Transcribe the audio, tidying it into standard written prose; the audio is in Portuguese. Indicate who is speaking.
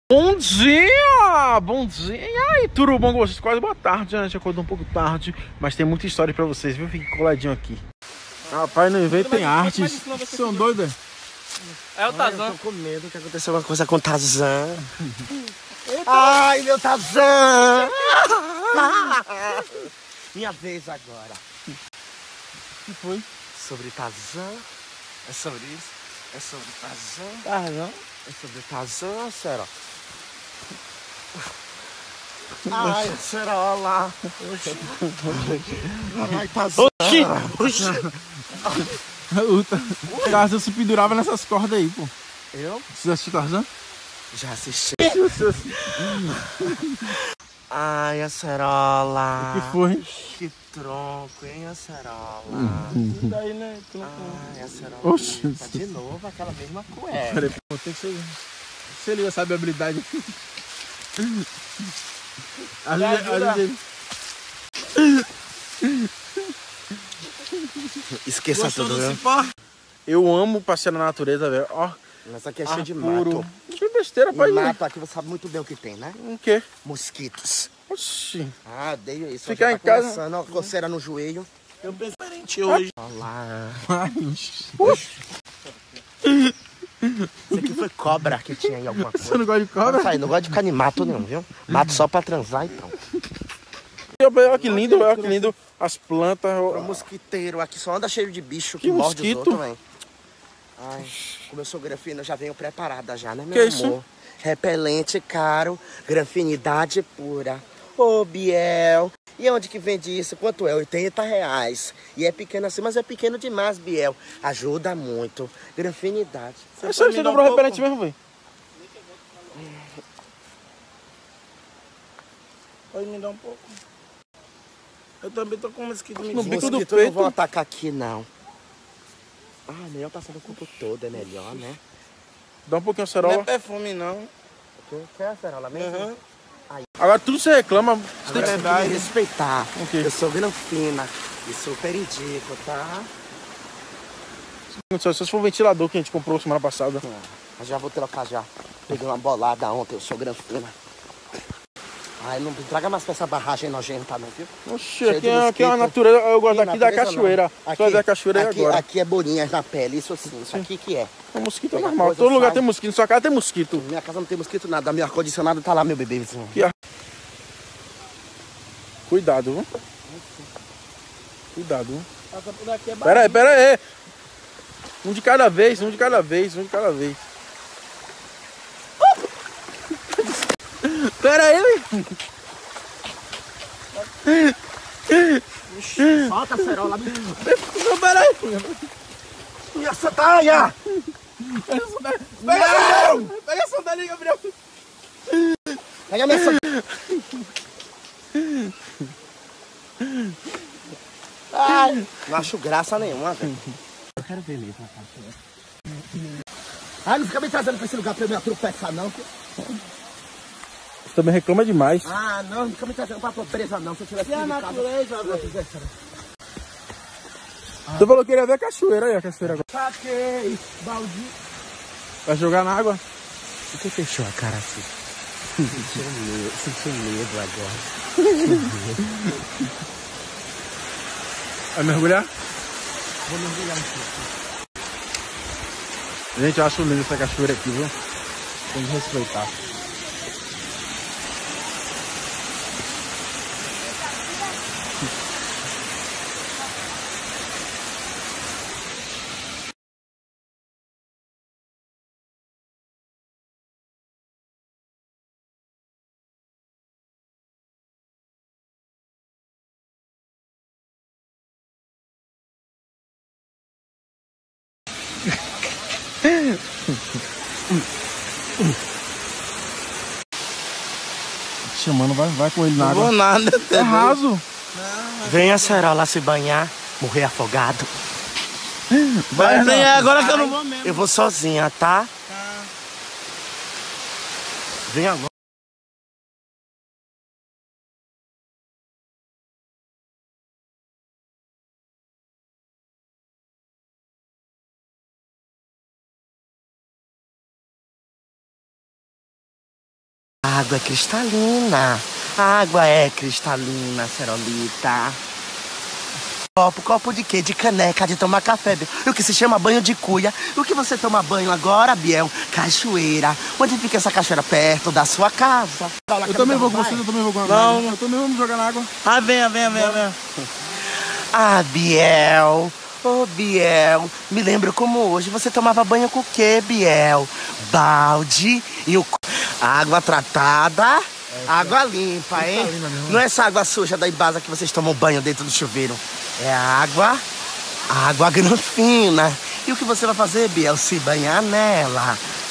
Speaker 1: Bom dia! Bom dia! E aí, tudo bom com vocês? Quase boa tarde, né? A gente acordou um pouco tarde, mas tem muita história pra vocês, viu? Fique coladinho aqui. Rapaz, não inventem artes. São doidos?
Speaker 2: É o Tarzan.
Speaker 3: Eu tô com medo que aconteceu alguma coisa com o Tarzan. Ai, meu Tarzan! Minha vez agora.
Speaker 1: O que foi?
Speaker 3: Sobre Tarzan. É sobre isso? É sobre Tarzan.
Speaker 1: Tarzan?
Speaker 3: É sobre Tarzan, será? Ai, Cerola. Ai, Tarzan.
Speaker 1: O Tarzan se pendurava nessas cordas aí, pô.
Speaker 3: Eu?
Speaker 1: Você assistiu Tarzan?
Speaker 3: Já assisti. Ai, a Cerola.
Speaker 1: O que foi?
Speaker 3: Que tronco, hein, a Cerola.
Speaker 2: Daí, né?
Speaker 3: Ai, a Cerola.
Speaker 1: Oxi.
Speaker 3: Tá de novo aquela mesma cueca.
Speaker 1: Peraí, pô, tem que ser. Se ele já sabe a habilidade.
Speaker 3: Esqueça tudo, viu?
Speaker 1: Eu amo passear na natureza, velho. Ó,
Speaker 3: Essa aqui é cheia de
Speaker 1: puro.
Speaker 3: mato.
Speaker 1: Que besteira, pai.
Speaker 3: E mato aqui você sabe muito bem o que tem, né?
Speaker 1: O quê?
Speaker 3: Mosquitos.
Speaker 1: Oxi.
Speaker 3: Ah, odeio isso.
Speaker 1: Ficar
Speaker 3: Já
Speaker 1: em casa-
Speaker 3: começando, ó, coceira no joelho.
Speaker 2: Eu penso diferente hoje.
Speaker 3: Olha lá.
Speaker 1: Oxi.
Speaker 3: Isso aqui foi cobra que tinha aí alguma
Speaker 1: Você
Speaker 3: coisa.
Speaker 1: não gosta de cobra?
Speaker 3: Não, não gosto de ficar em mato não, viu? Mato só pra transar e pronto.
Speaker 1: Olha que lindo, olha que lindo. As plantas.
Speaker 3: O mosquiteiro aqui só anda cheio de bicho que
Speaker 1: Que
Speaker 3: morde os
Speaker 1: mosquito?
Speaker 3: outros, velho. Ai, como eu sou granfina, eu já venho preparada já, né, meu
Speaker 1: Que
Speaker 3: amor?
Speaker 1: isso?
Speaker 3: Repelente caro, granfinidade pura. Ô, Biel, e onde que vende isso? Quanto é? R$80. E é pequeno assim, mas é pequeno demais, Biel. Ajuda muito. Granfinidade.
Speaker 1: É sério, você comprou repelente mesmo, velho?
Speaker 2: Pode me dar um pouco. Eu também tô com um mosquito me
Speaker 1: No bico do
Speaker 3: Mosquito eu não
Speaker 1: peito.
Speaker 3: vou atacar aqui, não. Ah, melhor passar no corpo todo, é melhor, né?
Speaker 1: Dá um pouquinho a
Speaker 2: Não
Speaker 1: cerola.
Speaker 2: é perfume, não.
Speaker 3: Quer a cerola mesmo?
Speaker 2: Aham.
Speaker 1: Agora tudo você reclama. Você tem
Speaker 3: Agora
Speaker 1: que...
Speaker 3: você tem que me respeitar.
Speaker 1: O quê?
Speaker 3: Eu sou granfina e super indico, tá?
Speaker 1: Se for o ventilador que a gente comprou semana passada.
Speaker 3: Mas já vou trocar já. Peguei uma bolada ontem, eu sou granfina. Ai, não traga mais pra essa barragem nojenta não, viu?
Speaker 1: Oxi,
Speaker 3: Cheio
Speaker 1: aqui
Speaker 3: de
Speaker 1: é
Speaker 3: mosquito.
Speaker 1: uma natureza. Eu gosto
Speaker 3: Aqui,
Speaker 1: daqui da
Speaker 3: natureza,
Speaker 1: cachoeira.
Speaker 3: não.
Speaker 1: Só fazer a cachoeira aí
Speaker 3: aqui,
Speaker 1: agora.
Speaker 3: aqui é bolinhas na pele, isso sim. Isso aqui que é.
Speaker 1: O mosquito é
Speaker 3: Pega
Speaker 1: normal.
Speaker 3: coisa,
Speaker 1: Todo lugar
Speaker 3: sai.
Speaker 1: tem mosquito. Sua casa tem mosquito.
Speaker 3: Minha casa não tem mosquito nada, meu ar-condicionado tá lá, meu bebezinho.
Speaker 1: Cuidado, viu? Cuidado, viu?
Speaker 2: Passa por aqui é
Speaker 1: Pera aí. Um de cada vez. Pera aí, velho.
Speaker 3: Solta a cerola,
Speaker 1: Não, pera aí.
Speaker 3: minha sandália!
Speaker 1: Pega a sandália, Gabriel.
Speaker 3: Pega minha sandália! Ai, não acho graça nenhuma, velho. Eu quero ver mesmo a cachoeira. Ai, não fica me trazendo pra esse lugar pra eu me tropeçar, não.
Speaker 1: Você também reclama demais.
Speaker 3: Ah, não fica me trazendo pra pobreza, não. Se eu tivesse
Speaker 2: E a
Speaker 3: vindo em casa,
Speaker 2: natureza,
Speaker 3: eu
Speaker 2: velho?
Speaker 3: fizesse.
Speaker 1: Você falou que queria ver a cachoeira aí, a cachoeira agora.
Speaker 3: Saquei, balde.
Speaker 1: Vai jogar na água?
Speaker 3: Por que fechou a cara assim? Senti medo agora.
Speaker 1: Vai mergulhar?
Speaker 3: Vou mergulhar um pouco.
Speaker 1: Gente, eu acho lindo essa cachoeira aqui, viu? Tem que respeitar. Chamando, vai com ele na
Speaker 2: Não vou
Speaker 1: água.
Speaker 2: nada.
Speaker 1: É raso.
Speaker 3: Venha, Cerola, se banhar, morrer afogado.
Speaker 1: Vai,
Speaker 2: Nem é agora que eu não vou mesmo.
Speaker 3: Eu vou sozinha, tá? Vem agora. A água é cristalina. A água é cristalina, Cerolita. Copo de quê? De caneca, de tomar café, Biel. O que se chama banho de cuia. O que você toma banho agora, Biel? Cachoeira. Onde fica essa cachoeira? Perto da sua casa.
Speaker 1: Eu também vou com vocês, eu também vou com a
Speaker 2: Não.
Speaker 1: Eu também vou me jogar na água.
Speaker 2: Ah, venha.
Speaker 3: Ah, Biel. Ô, Biel. Me lembro como hoje você tomava banho com o quê, Biel? Balde e água tratada. Água limpa, hein? Não é essa água suja da Embasa que vocês tomam banho dentro do chuveiro. É água granfina. E o que você vai fazer, Biel? Se banhar nela.